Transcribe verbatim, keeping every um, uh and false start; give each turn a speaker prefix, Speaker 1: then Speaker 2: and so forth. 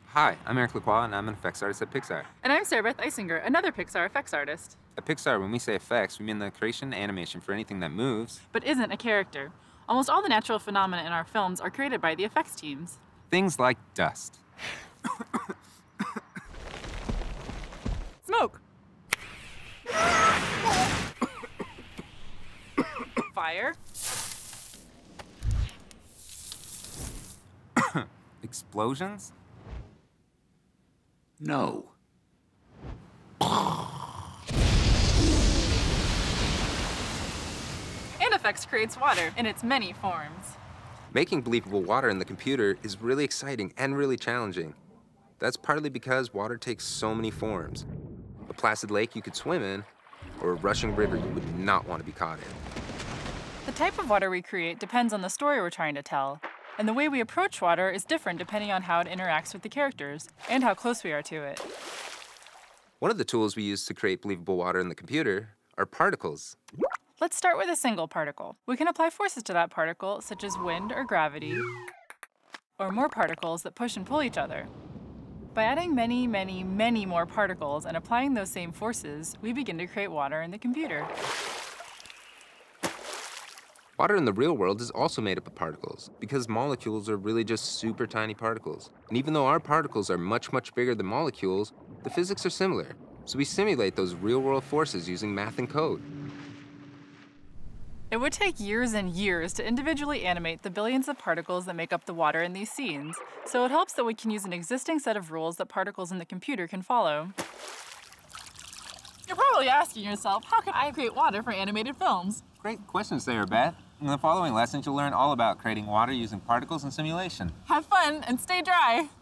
Speaker 1: Hi, I'm Eric Lacroix, and I'm an effects artist at Pixar.
Speaker 2: And I'm Sarah Beth Eisinger, another Pixar effects artist.
Speaker 1: At Pixar, when we say effects, we mean the creation and animation for anything that moves.
Speaker 2: But isn't a character. Almost all the natural phenomena in our films are created by the effects teams.
Speaker 1: Things like dust.
Speaker 2: Smoke. Fire.
Speaker 1: Explosions?
Speaker 3: No.
Speaker 2: And effects creates water in its many forms.
Speaker 1: Making believable water in the computer is really exciting and really challenging. That's partly because water takes so many forms. A placid lake you could swim in, or a rushing river you would not want to be caught in.
Speaker 2: The type of water we create depends on the story we're trying to tell. And the way we approach water is different depending on how it interacts with the characters and how close we are to it.
Speaker 1: One of the tools we use to create believable water in the computer are particles.
Speaker 2: Let's start with a single particle. We can apply forces to that particle, such as wind or gravity, or more particles that push and pull each other. By adding many, many, many more particles and applying those same forces, we begin to create water in the computer.
Speaker 1: Water in the real world is also made up of particles, because molecules are really just super tiny particles. And even though our particles are much, much bigger than molecules, the physics are similar. So we simulate those real-world forces using math and code.
Speaker 2: It would take years and years to individually animate the billions of particles that make up the water in these scenes, so it helps that we can use an existing set of rules that particles in the computer can follow. You're probably asking yourself, how can I create water for animated films?
Speaker 1: Great question, Sarah Beth. In the following lessons, you'll learn all about creating water using particles and simulation.
Speaker 2: Have fun and stay dry!